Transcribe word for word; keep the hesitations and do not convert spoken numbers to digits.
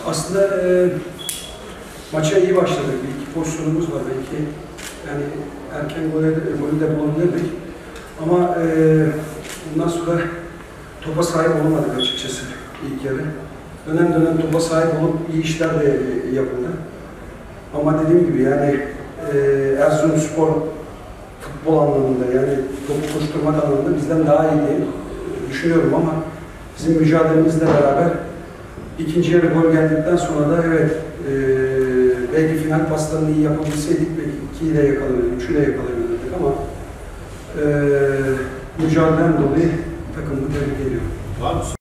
Aslında e, maça iyi başladık. Bir iki pozisyonumuz var belki. Yani erken golü, golü de bulabilirdik. Ama e, bundan sonra topa sahip olamadık açıkçası ilk yarı. Dönem dönem topa sahip olup iyi işler de yapıldı. Ama dediğim gibi yani e, Erzurumspor futbol anlamında yani topu koşturmak anlamında bizden daha iyi diye düşünüyorum ama bizim mücadelemizle beraber ikinci yarı gol geldikten sonra da evet e, belki final paslarını iyi yapabilseydik belki ikiyi de yakalayabilirdik, üçü de yakalayabilirdik ama e, mücadeleden dolayı takımı tebrik ediyorum.